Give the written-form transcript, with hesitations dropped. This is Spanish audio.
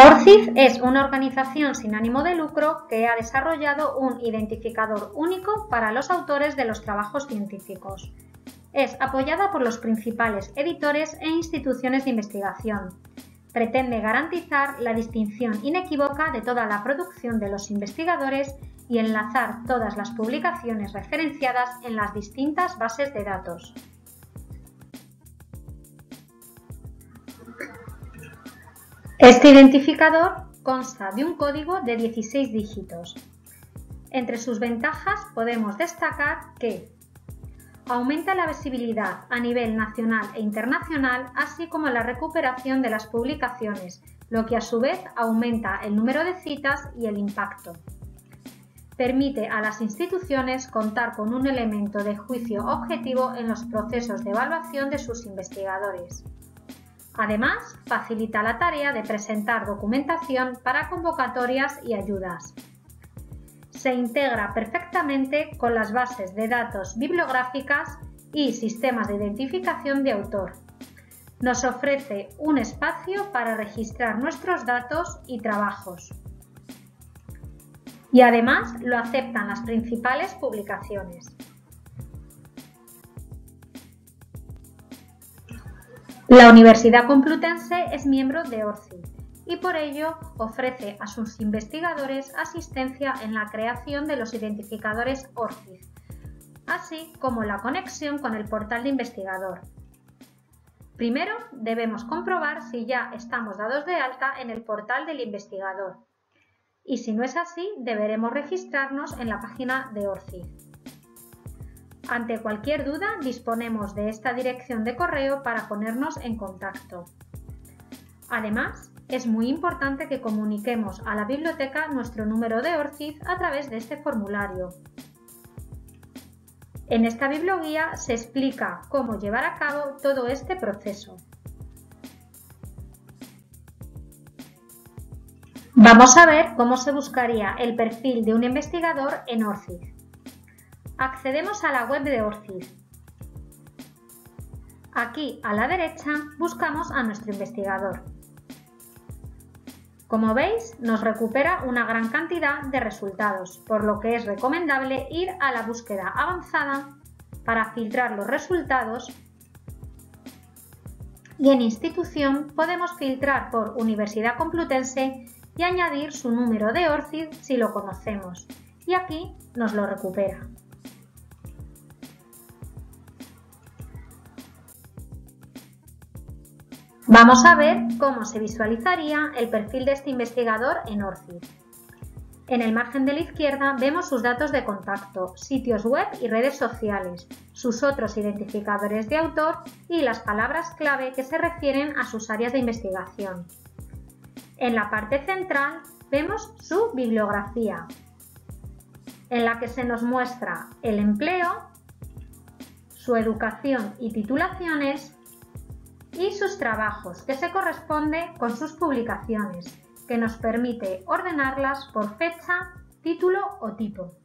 ORCID es una organización sin ánimo de lucro que ha desarrollado un identificador único para los autores de los trabajos científicos. Es apoyada por los principales editores e instituciones de investigación. Pretende garantizar la distinción inequívoca de toda la producción de los investigadores y enlazar todas las publicaciones referenciadas en las distintas bases de datos. Este identificador consta de un código de 16 dígitos. Entre sus ventajas podemos destacar que aumenta la visibilidad a nivel nacional e internacional, así como la recuperación de las publicaciones, lo que a su vez aumenta el número de citas y el impacto. Permite a las instituciones contar con un elemento de juicio objetivo en los procesos de evaluación de sus investigadores. Además, facilita la tarea de presentar documentación para convocatorias y ayudas. Se integra perfectamente con las bases de datos bibliográficas y sistemas de identificación de autor. Nos ofrece un espacio para registrar nuestros datos y trabajos. Y además lo aceptan las principales publicaciones. La Universidad Complutense es miembro de ORCID y por ello ofrece a sus investigadores asistencia en la creación de los identificadores ORCID, así como la conexión con el portal de investigador. Primero debemos comprobar si ya estamos dados de alta en el portal del investigador y si no es así deberemos registrarnos en la página de ORCID. Ante cualquier duda disponemos de esta dirección de correo para ponernos en contacto. Además, es muy importante que comuniquemos a la biblioteca nuestro número de ORCID a través de este formulario. En esta biblioguía se explica cómo llevar a cabo todo este proceso. Vamos a ver cómo se buscaría el perfil de un investigador en ORCID. Accedemos a la web de ORCID. Aquí a la derecha buscamos a nuestro investigador. Como veis, nos recupera una gran cantidad de resultados, por lo que es recomendable ir a la búsqueda avanzada para filtrar los resultados y en institución podemos filtrar por Universidad Complutense y añadir su número de ORCID si lo conocemos, y aquí nos lo recupera. Vamos a ver cómo se visualizaría el perfil de este investigador en ORCID. En el margen de la izquierda vemos sus datos de contacto, sitios web y redes sociales, sus otros identificadores de autor y las palabras clave que se refieren a sus áreas de investigación. En la parte central vemos su bibliografía, en la que se nos muestra el empleo, su educación y titulaciones, y sus trabajos, que se corresponde con sus publicaciones, que nos permite ordenarlas por fecha, título o tipo.